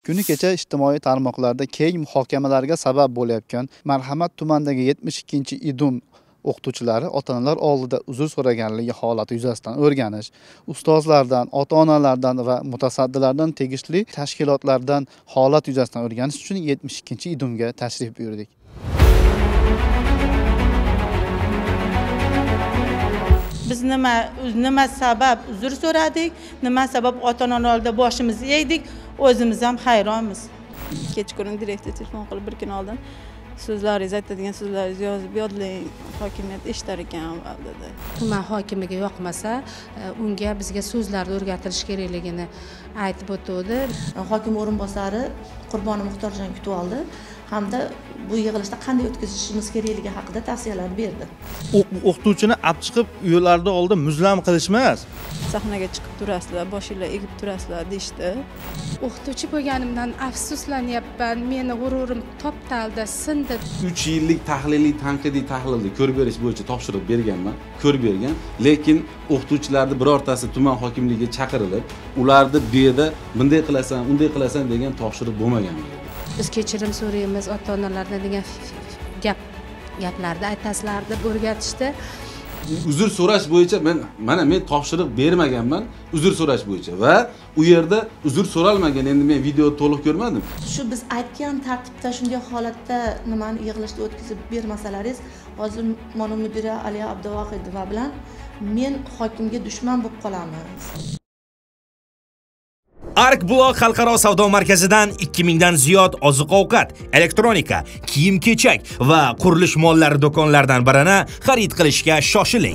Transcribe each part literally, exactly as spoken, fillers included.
Kuni kecha ijtimoiy tarmoqlarda keng muhokamalarga sabab bo'layotgan Marhamat tumanidagi yetmish ikkinchi idum o'qituvchilari ota-onalar oldida uzr so'raganligi holati yuzasidan o'rganish, ustozlardan, ota-onalardan va mutasaddilardan tegishli tashkilotlardan holat yuzasidan o'rganish uchun yetmish ikkinchi idumga tashrif buyurdik. Biz nima nima sabab uzr so'radik, nima sabab ota-onalar oldida boshimizni egdik, o'zimiz ham hayronmiz. Kechqurun direktor telefon qilib bir kun oldin so'zlaringiz aytadigan so'zlaringizni yozib yodlang, hokimiyat eshitar ekan dedi. Tuman hokimiga yoqmasa, unga bizga so'zlarni o'rgatilish kerakligini aytib o'tdi. Hokim o'rinbosari Qurboni Muxtorjon kutib oldi hamda bu yig'ilishda qanday o'tkazishimiz kerakligi haqida tavsiyalar berdi. O'qituvchini olib chiqib uylarida oldin muzlam qilishmas. Sahnaga chiqib turasizlar, boshinglar egib turasizlar deyishdi. O'qituvchi bo'lganimdan afsuslanyapman. Meni g'ururim toptalda sindi. uch yillik tahliliy tanqidiy tahlilni ko'rib berish bo'yicha topshiriq berganman, ko'rib bergan. Lekin o'qituvchilarning birortasi tuman hokimligiga chaqirilib, ularni bu yerda bunday qilasan, unday qilasan degan topshiriq bo'lmagan. Biz kechirim so'raymiz ota-onalardan degan gap gaplarni aytasizlar deb o'rgatishdi. Uzr so'rash bo'yicha men mana men topshiriq bermaganman uzr so'rash bo'yicha va u yerda uzr so'ralmagan. Endi men video to'liq ko'rmadim. Shu biz aytgan tartibda shunday holatda nimani yig'ilishda o'tkazib bermasalaringiz, hozir mana mudira Aliya Abduvohidova bilan men hokimga dushman bo'lib qolamiz. Ark Block xalqaro savdo markazidan ikki mingdan ziyod oziq-ovqat, elektronika, kiyim-kechak va qurilish mollari do'konlaridan birini xarid qilishga shoshiling.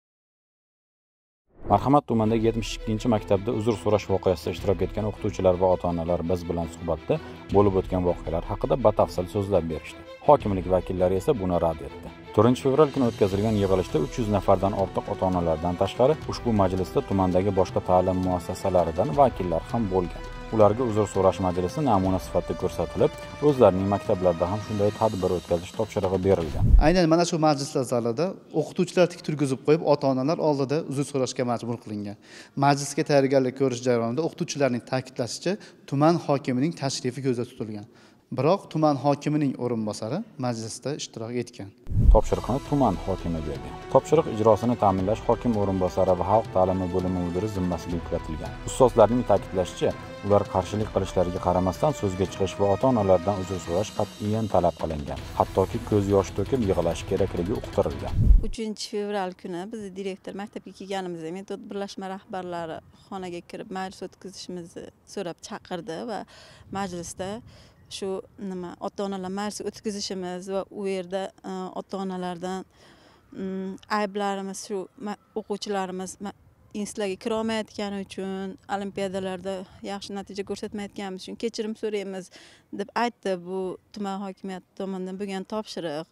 Marhamat tumanidagi yetmish ikkinchi maktabda uzr so'rash voqeasida ishtirok etgan o'qituvchilar va ota-onalar biz bilan suhbatda bo'lib o'tgan voqealar haqida batafsil so'zlab berishdi. Hokimlik vakillari esa buni rad etdi. to'rtinchi fevral kuni o'tkazilgan yig'ilishda uch yuz nafardan ortiq ota-onalardan tashqari ushbu majlisda tumandagi boshqa ta'lim muassasalaridan vakillar ham bo'lgan. Ularga uzr so'rash majlisi namuna sifatida ko'rsatilib, o'zlarining maktablarida ham shunday tadbir o'tkazish topshirig'i berilgan. Aynan mana shu majlislar zalida o'qituvchilar tik turgizib qo'yib, ota-onalar oldida uzr so'rashga majbur qilingan. Majlisga tayyorgarlik ko'rish jarayonida o'qituvchilarning ta'kidlashicha, tuman hokimining tashrifi ko'zda tutilgan. Biroq tuman hokimining o'rinbosari majlisda ishtirok etgan. Topshiriqni tuman hokimi bergan. Topshiriq ijrosini ta'minlash hokim o'rinbosari va xalq ta'limi bo'limi mudiri zimmasiga yuklatilgan. Ustozlarning ta'kidlashicha, ular qarshilik qilishlariga qaramasdan so'zga chiqish va ota-onalardan uzr so'rash qat'iyan talab qilingan. Hattoki ko'z yosh to'kib yig'lash kerakligi uqtirilgan. uchinchi fevral kuni biz direktor maktabga kelganimizda metod birlashma rahbarlari xonaga kirib majlis o'tkazishimizni so'rab chaqirdi va majlisda shu nima ota-onalar majlisi o'tkazishimiz va u yerda ota-onalardan ayblarimiz shu o'quvchilarimiz institutlarga kira olmayotgani uchun, olimpiadalarda yaxshi natija ko'rsatmayotganimiz uchun kechirim so'raymiz deb aytdi. Bu tuman hokimiyati tomonidan bo'lgan topshiriq.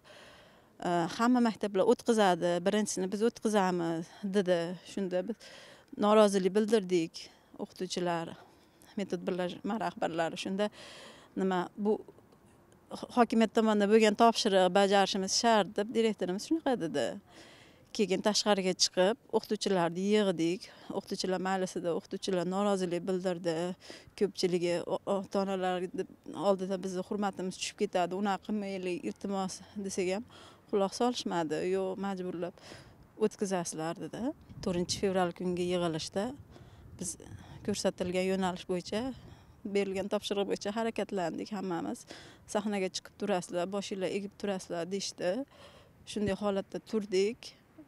Hamma maktablar o'tkazadi, birinchisini biz o'tkazamiz dedi. Shunda biz norozilik bildirdik o'qituvchilar, metod birlashma rahbarlari. Shunda nima bu hokimiyat tomonidan bo'lgan topshiriq bajarishimiz shart deb direktorimiz shunaqa dedi. Keyin tashqariga chiqib o'qituvchilarni yig'dik. O'qituvchilar majlisida o'qituvchilar norozilik bildirdi. Ko'pchiligi ota-onalar oldida bizni hurmatimiz tushib ketadi, unaqa qilmaylik, iltimos desak ham quloq solishmadi. Yo'q, majburlab o'tkazasizlar dedi. to'rtinchi fevral kungi yig'ilishda biz ko'rsatilgan yo'nalish bo'yicha berilgan topshiriq bo'yicha harakatlandik hammamiz. Sahnaga chiqib turasizlar, boshinglar egib turasizlar deyishdi. Shunday holatda turdik.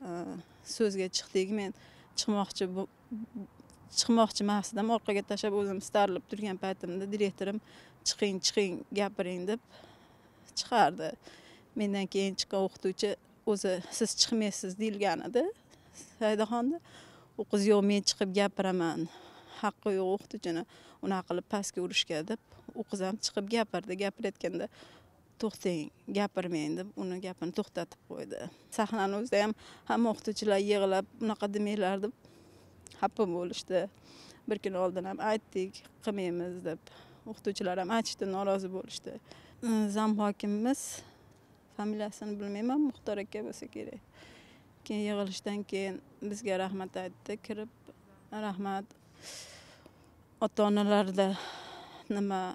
So'zga chiqdik. Men chiqmoqchi chiqmoqchi emasdim. Orqaga tashlab o'zim starilib turgan paytimda direktorim chiqing, chiqing, gapiring deb chiqardi. Mendan keyin chiqqan o'qituvchi o'zi siz chiqmaysiz deyilgan edi. Saydaxonda u qiz yo'q, men chiqib gapiraman. Haqqi yo'q o'qituvchini unaqa qilib pastga urishga deb u qiz ham chiqib gapirdi. Gapirayotganda to'xtang, gapirmang deb uni gapini to'xtatib qo'ydi. Sahnani o'zida ham hamma o'qituvchilar yig'lab unaqa demanglar deb xafa bo'lishdi. Bir kun oldin ham aytdik, qilmaymiz deb. O'qituvchilar ham aytishdi, norozi bo'lishdi. Zam hokimimiz familiyasini bilmayman, Muxtor aka bo'lsa kerak. Keyin yig'ilishdan keyin bizga rahmat aytdi, kirib rahmat ota-onalarda nima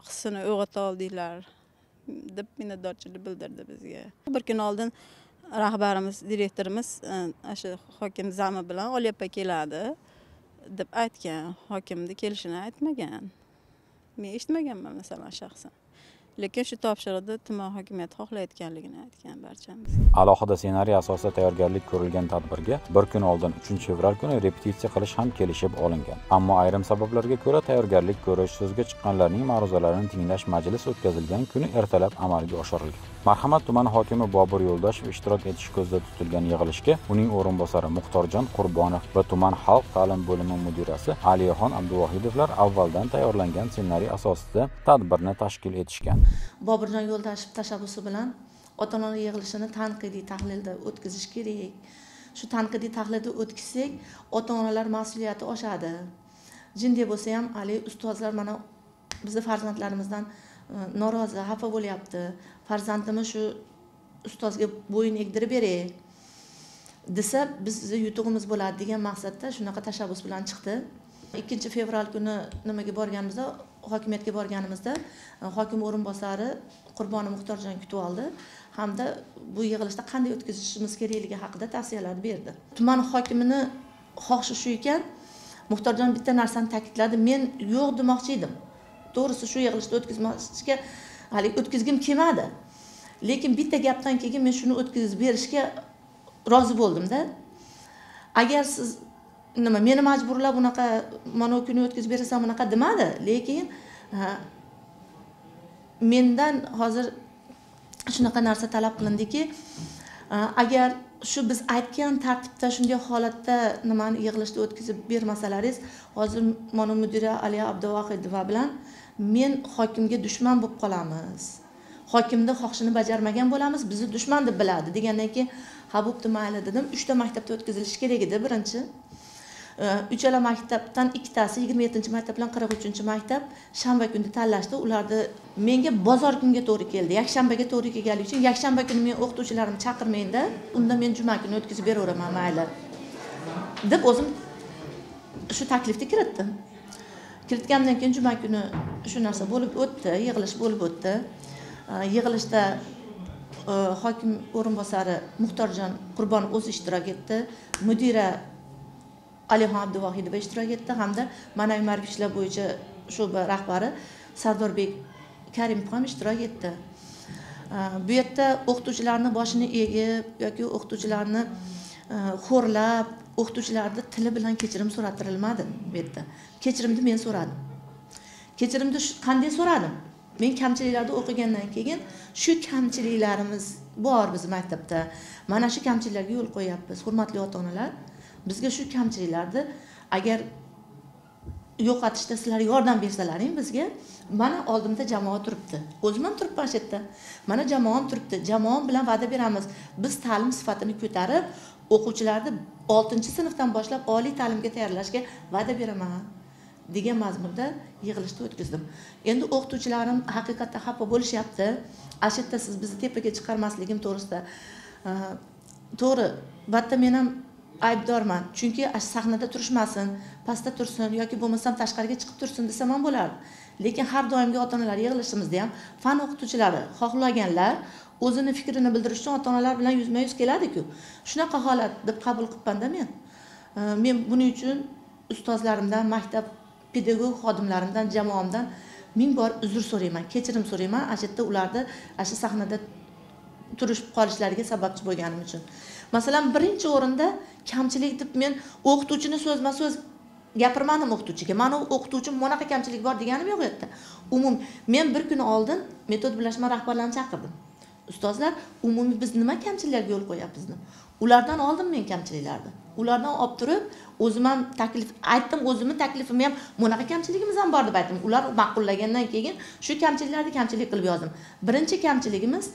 hissini uyg'ota oldinglar deb minnatdorchilik bildirdi bizga. Bir kun oldin rahbarimiz, direktorimiz o'sha hokim zami bilan Olyappa keladi deb aytgan. Hokimni kelishini aytmagan. Men eshitmaganman masalan shaxsan. Lekin shu topshiriqni tuman hokimiyati xohlayotganligini aytgan barchamiz. Alohida ssenariy asosida tayyorgarlik ko'rilgan tadbirga bir kun oldin uchinchi fevral kuni repetitsiya qilish ham kelishib olingan. Ammo ayrim sabablarga ko'ra tayyorgarlik ko'rish, so'zga chiqqanlarning ma'ruzalarini tinglash majlis o'tkazilgan kuni ertalab amalga oshirilgan. Marhamat tumani hokimi Bobur Yo'ldoshev ishtirok etish ko'zda tutilgan yig'ilishga uning o'rinbosari Muxtorjon Qurbonov va tuman xalq ta'lim bo'limi mudirasi Aliyaxon Abduvohidovlar avvaldan tayyorlangan ssenariy asosida tadbirni tashkil etishgan. Boburjon Yo'ldoshev tashabbusi bilan ota-onalar yig'ilishini tanqidiy tahlilda o'tkazish kerak. Shu tanqidiy tahlilda o'tkazsak, ota-onalar mas'uliyati oshadi. Jinday bo'lsa ham, ali ustozlar mana bizni farzandlarimizdan norozi, xafa bo'lyapti. Farzandimiz shu ustozga bo'yin egdirib beray desa, bizni yutug'imiz bo'ladi degan maqsadda shunaqa tashabbus bilan chiqdi. ikkinchi fevral kuni nimaga borganimizda, hokimiyatga borganimizda hokim o'rinbosari Qurbonov Muxtorjon kutib oldi hamda bu yig'ilishda qanday o'tkazishimiz kerakligi haqida tavsiyalar berdi. Tuman hokimini xohishi shu ekan, Muxtorjon bitta narsani ta'kidladi, men yo'q demoqchi edim. To'g'risi shu yig'ilishda o'tkazmoqchiga hali o'tkazgim kelmadi. Lekin bitta gapdan keyin men shuni o'tkazib berishga rozi bo'ldim-da. Agar siz nima meni majburlab unaqa mana kuni o'tkazib berasan bunaqa demadi, lekin mendan hozir shunaqa narsa talab qilindiki, agar shu biz aytgan tartibda shunday holatda nimani yig'ilishda o'tkazib bermasalaringiz, hozir mana mudira Aliya Abduvohidova bilan men hokimga dushman bo'lib qolamiz. Hokimni xohishini bajarmagan bo'lamiz, bizni dushman deb biladi degandan keyin ha bo'pti mayli dedim. uchta maktabda o'tkazilishi kerak edi birinchi. Uchala maktabdan ikkitasi yigirma yettinchi maktab bilan qirq uchinchi maktab shanba kuni tanlashdi. Ularni menga bozor kunga to'g'ri keldi. Yakshanbaga to'g'ri kelganligi uchun yakshanba kuni men o'qituvchilarimni chaqirmayinda, unda men juma kuni o'tkazib beraveraman mayli deb o'zim shu taklifni kiritdim. Kiritgandan keyin juma kuni shu narsa bo'lib o'tdi, yig'ilish bo'lib o'tdi. Yig'ilishda hokim o'rinbosari Muxtorjon Qurbonov o'zi ishtirok etdi. Mudira Aliyaxon Abduvohidova ishtirok etdi hamda ma'naviy ma'rifat ishlar bo'yicha sho'ba rahbari Sardorbek Karimov ham ishtirok etdi. Bu yerda o'qituvchilarni boshini egib yoki o'qituvchilarni xo'rlab, o'qituvchilarni tili bilan kechirim so'rattirilmadi bu yerda. Kechirimni men so'radim. Kechirimni qanday so'radim? Men kamchiliklarda o'qigandan keyin shu kamchiliklarimiz bor biz maktabda. Mana shu kamchiliklarga yo'l qo'yapmiz, hurmatli ota-onalar. Bizga shu kamchiliklarni agar yo'qotishda sizlar yordam bersalaring bizga, mana oldimda jamoa turibdi. O'zim ham turibman shu yerda. Mana jamoam turibdi. Jamoam bilan va'da beramiz. Biz ta'lim sifatini ko'tarib, o'quvchilarni oltinchi sinfdan boshlab oliy ta'limga tayyorlashga va'da beraman degan mazmunda yig'ilishni o'tkazdim. Endi o'qituvchilarim haqiqatda xafa bo'lishyapti. Ashitda siz bizni tepaga chiqarmasligim to'g'risida. To'g'ri, batta men ham aybdorman. Chunki sahnada turishmasin, pastda tursin yoki bo'lmasam tashqariga chiqib tursin desam ham bo'lardi. Lekin har doimgi ota-onalar yig'ilishimizda ham fan o'qituvchilari xohlaganlar o'zini fikrini bildirish uchun ota-onalar bilan yuzma-yuz keladi-ku. Shunaqa holat deb qabul qilibman-da men. Men buning uchun ustozlarimdan, maktab pedagog xodimlarimdan, jamoamdan ming bor uzr so'rayman, kechirim so'rayman, ashitda ularni shu sahnada turish qolishlariga sababchi bo'lganim uchun. Masalan, birinchi o'rinda kamchilik deb men o'qituvchini so'zma-so'z gapirmadim o'qituvchiga. Mana o'qituvchim monaqa kamchilik bor deganim yo'q edi. Umum men bir kun oldin metod birlashma rahbarlarini chaqirdim. Ustozlar, umumiy biz nima kamchiliklarga yo'l qo'yapmiz? Ulardan oldim men kamchiliklarni. Ulardan olib turib, o'zim ham taklif aytdim, o'zimning taklifim ham bunaqa kamchiligimiz ham bor deb aytdim. Ular ma'qullagandan keyin shu kamchiliklarni kamchilik qilib yozdim. Birinchi kamchiligimiz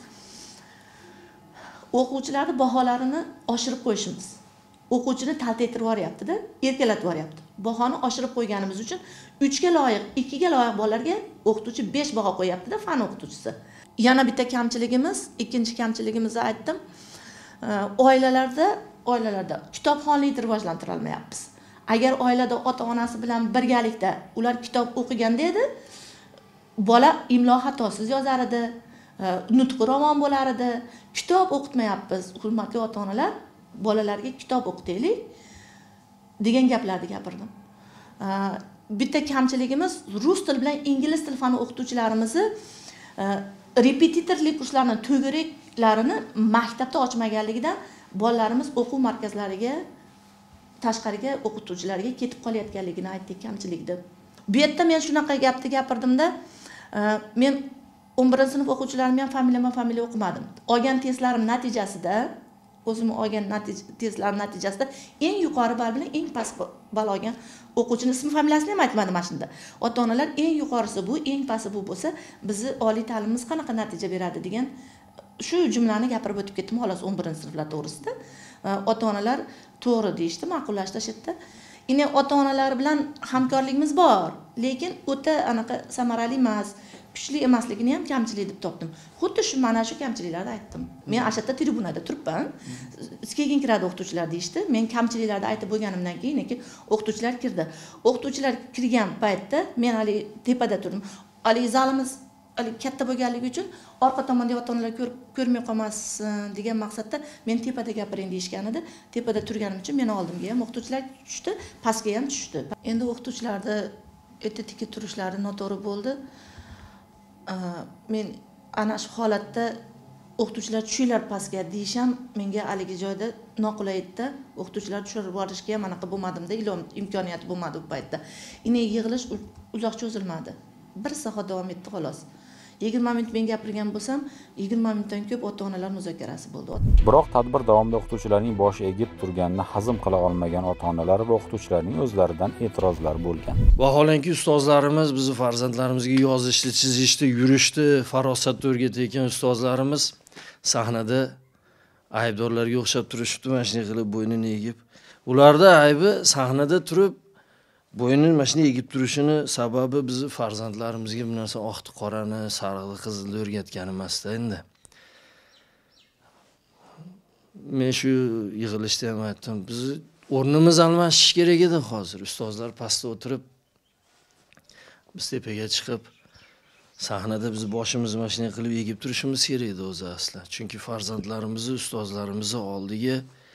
o'quvchilarning baholarini oshirib qo'yishimiz. O'quvchini taltaytirib yuboryapti-da, erkalatib yuboryapti. Bahoni oshirib qo'yganimiz uchun uch ga loyiq, ikki ga loyiq bolalarga o'qituvchi besh baho qo'yapti-da, fan o'qituvchisi. Yana bitta kamchiligimiz, ikkinchi kamchiligimizni aytdim. Oilalarda, oilalarda kitobxonlikni rivojlantira olmayapmiz. Agar oilada ota-onasi bilan birgalikda ular kitob o'qiganda edi, bola imlo xatosiz yozar edi, nutqi ravon bo'lar edi. Kitob o'qitmayapmiz, hurmatli ota-onalar, bolalarga kitob o'qitaylik degan gaplarni gapirdim. Bitta kamchiligimiz rus tili bilan ingliz tili fani o'qituvchilarimizni repetitorlik kurslarni to'garaklarini maktabda ochmaganligidan bolalarimiz o'quv markazlariga tashqariga o'qituvchilarga ketib qolayotganligini aytdik, kamchilik deb. Bu yerda men shunaqa gapni gapirdimda, men o'n birinchi sinf o'quvchilarim ham familiyama familiya o'qimadim. Olgan testlarim natijasida, o'zim olgan testlarim natijasida eng yuqori ball bilan eng past ball olgan o'quvchining ismi familiyasini ham aytmadim mana shunda. Ota-onalar eng yuqorisi bu, eng pasti bu bo'lsa, bizni oliy ta'limimiz qanaqa natija beradi degan shu jumlani gapirib o'tib ketdim xolos o'n birinchi sinflar to'g'risida. Ota-onalar to'g'ri deyishdi, ma'qullashdi o'sha yerda. Yine ota-onalar bilan hamkorligimiz bor, lekin o'ta anaqa samarali emas, kuchli emasligini ham kamchilik deb topdim. Xuddi shu mana shu kamchiliklarni aytdim. Men ashadda tribunada turibman. Keyin kiradi o'qituvchilar deyishdi. Men kamchiliklarni aytib bo'lganimdan keyin keyin o'qituvchilar kirdi. O'qituvchilar kirgan paytda men hali tepada turdim. Hali zalimiz hali katta bo'lganligi uchun orqa tomonda ota-onalar ko'rmay qolmasin degan maqsadda men tepada gapiring deyishgan edi. Tepada turganim uchun meni oldimga ham o'qituvchilar tushdi, pastga ham tushdi. Endi o'qituvchilarda etika turishlari noto'g'ri bo'ldi. Men ana shu holatda o'qituvchilar tushinglar pastga deyisham menga haligi joyda noqulay edi. O'qituvchilar tushirib borishga ham anaqa bo'lmadimda, ilom imkoniyati bo'lmadi bu paytda. Ine yig'ilish uzoq cho'zilmadi. Bir soat davom etdi xolos. yigirma minut men gapirgan bo'lsam, yigirma minutdan ko'p ota-onalar muzokarasi bo'ldi. Biroq tadbir davomida o'qituvchilarning boshi egib turganini hazm qila olmagan ota-onalar va o'qituvchilarning o'zlaridan e'tirozlar bo'lgan. Vaholanki ustozlarimiz bizni farzandlarimizga yozishni, chizishni, yurishni farosatda o'rgatayotgan ustozlarimiz sahnada aybdorlarga o'xshab turishibdi, mana shunday qilib bo'ynini egib. Ularda aybi sahnada turib bo'ynini mana shunday egib turishini sababi bizni farzandlarimizga bu narsa oqni qorani, sariqni qizilni o'rgatgan emasda endi. Men shu yig'ilishda ham aytdim, biz o'rnimiz almashish kerak edi hozir. Ustozlar pastda o'tirib, biz tepaga chiqib, sahnada biz boshimizni mana shunday qilib egib turishimiz kerak edi o'zi asli. Chunki farzandlarimizni ustozlarimizni oldiga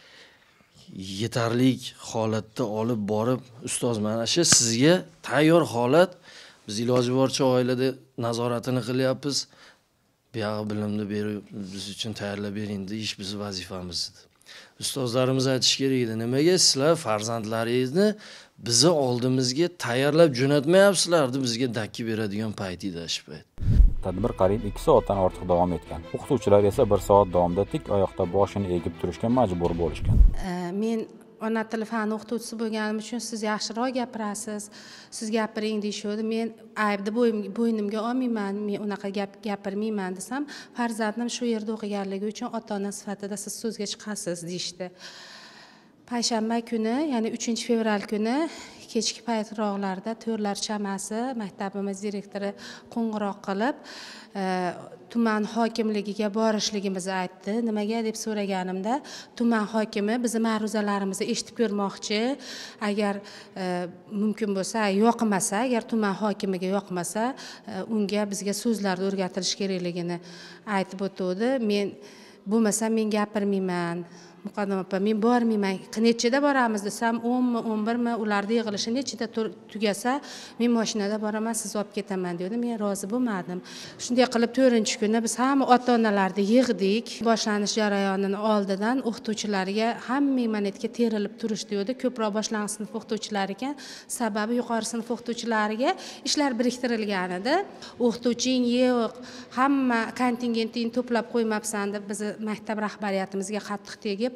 yetarlik holatda olib borib, ustoz mana shu sizga tayyor holat, biz iloji boricha oilada nazoratini qilyapmiz. Bu yoq bilimni berib, biz uchun tayyorlab bering, ish bizning vazifamiz edi. Ustozlarimiz aytish kerak edi, nimaga sizlar farzandlaringizni bizni oldimizga tayyorlab jo'natmayapsizlar, bizga dakki beradigan payt edi shu payt. Tadbir qariyb ikki soatdan ortiq davom etgan. O'qituvchilar esa bir soat davomida tik oyoqda boshini egib turishga majbur bo'lishgan. Men ona tili fani o'qituvchisi bo'lganim uchun siz yaxshiroq gapirasiz, siz gapiring deyishdi. Men aybni bo'ynimga olmayman, men unaqa gap gapirmayman desam, farzandim shu yerda o'qiganligi uchun ota-ona sifatida siz so'zga chiqasiz deyishdi. Payshanba kuni, ya'ni uchinchi fevral kuni kechki paytroqlarda To'rlar chamasi maktabimiz direktori qo'ng'iroq qilib, tuman hokimligiga borishligimizni aytdi. Nimaga deb so'raganimda, tuman hokimi bizni ma'ruzalarimizni eshitib ko'rmoqchi. Agar mumkin bo'lsa, yoqmasa, agar tuman hokimiga yoqmasa, unga bizga so'zlarni o'rgatilish kerakligini aytib o'tdi. Men bo'lmasa men gapirmayman. Muqaddam opa, men bormayman. Nechida boramiz desam, o'nmi, o'n birmi, ularning yig'ilishi nechida tugasa, men mashinada boraman, siz olib ketaman dedi. Men rozi bo'lmadim. Shunday qilib to'rtinchi kuni biz hamma ota-onalarni yig'dik. Boshlanish jarayonining oldidan o'qituvchilarga hamma manetga terilib turish dedi. Ko'proq boshlang'ich sinf o'qituvchilari ekan, sababi yuqori sinf o'qituvchilariga ishlar biriktirilgan edi. O'qituvching yo'q, hamma kontingentingni to'plab qo'ymabsan deb biz maktab rahbariyatimizga qattiq tegib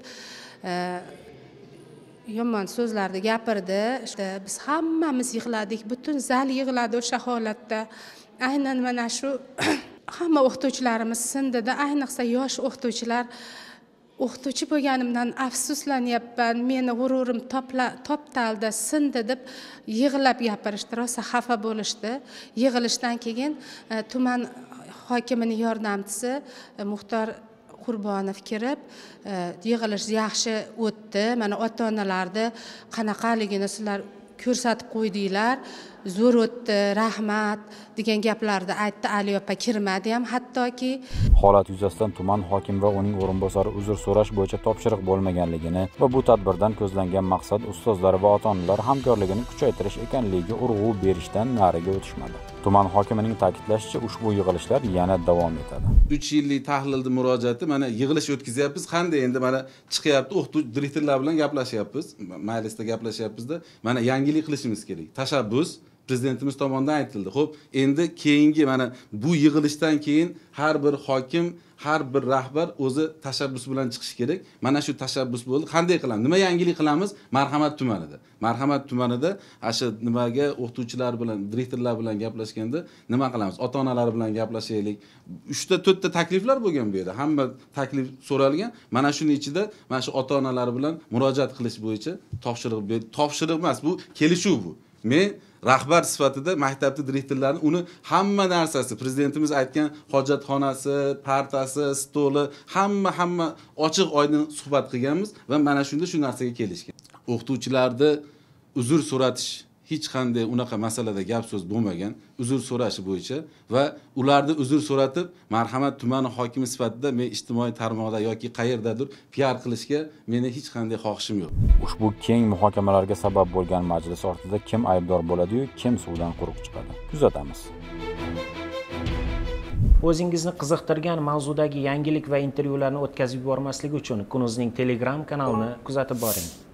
yomon so'zlarni gapirdi. İşte biz hammamiz yig'ladik, butun zal yig'ladi o'sha holatda. Aynan mana shu hamma o'qituvchilarimiz sindida, ayniqsa yosh o'qituvchilar, o'qituvchi bo'lganimdan afsuslanyapman, meni g'ururim toptaldi, sindi deb yig'lab gapirishdi, rosa xafa bo'lishdi. Yig'ilishdan keyin tuman hokimining yordamchisi Muxtor Qurbonov kirib, yig'ilish yaxshi o'tdi. Mana ota-onalarni qanaqaligini sizlar ko'rsatib qo'ydinglar. zo'r o'tdi, rahmat degan gaplarni aytdi. Ali opa kirmadi ham hattoki. Holat yuzasidan tuman hokim va uning o'rinbosari uzr so'rash bo'yicha topshiriq bo'lmaganligini va bu tadbirdan ko'zlangan maqsad ustozlar va ota-onalar hamkorligini kuchaytirish ekanligiga urg'u berishdan nariga o'tishmadi. Tuman hokimining ta'kidlashicha, ushbu yig'ilishlar yana davom etadi. uch yillik tahlilni murojaati mana yig'ilish o'tkazyapmiz. Qanday endi mana chiqyapti, o'qituvchi direktorlar bilan gaplashyapmiz, majlisda gaplashyapmizda. Mana yangilik qilishimiz kerak. Tashabbus prezidentimiz tomonidan aytildi. Xo'p, endi keyingi mana bu yig'ilishdan keyin har bir hokim, har bir rahbar o'zi tashabbus bilan chiqish kerak. Mana shu tashabbus bo'ldi. Qanday qilamiz? Nima yangilik qilamiz? Marhamat tumanida. Marhamat tumanida asha nimaga o'qituvchilar bilan, direktorlar bilan gaplashganda nima qilamiz? Ota-onalar bilan gaplashaylik. uchta to'rtta takliflar bo'lgan bu yerda. Hamma taklif so'ralgan. Mana shuning ichida mana shu ota-onalar bilan murojaat qilish bo'yicha topshiriq berdi. Topshiriq emas, bu kelishuv bu. Men rahbar sifatida maktabni direktorlarini uni hamma narsasi, prezidentimiz aytgan hojatxonasi, partasi, stoli, hamma hamma ochiq oydin suhbat qilganmiz va mana shunda shu narsaga kelishgan. O'qituvchilarni uzr so'ratish hech qanday unaqa masalada gap so'z bo'lmagan, uzr so'rashi bo'yicha va ularni uzr so'ratib, marhamat tumani hokimi sifatida men ijtimoiy tarmoqda yoki qayerdadir piar qilishga meni hech qanday xohishim yo'q. Ushbu keng muhokamalarga sabab bo'lgan majlis ortida kim aybdor bo'ladi-yu, kim suvdan quruq chiqadi? Kuzatamiz. O'zingizni qiziqtirgan mavzudagi yangilik va intervyularni o'tkazib yubormaslik uchun Kunuzning Telegram kanalini kuzatib boring.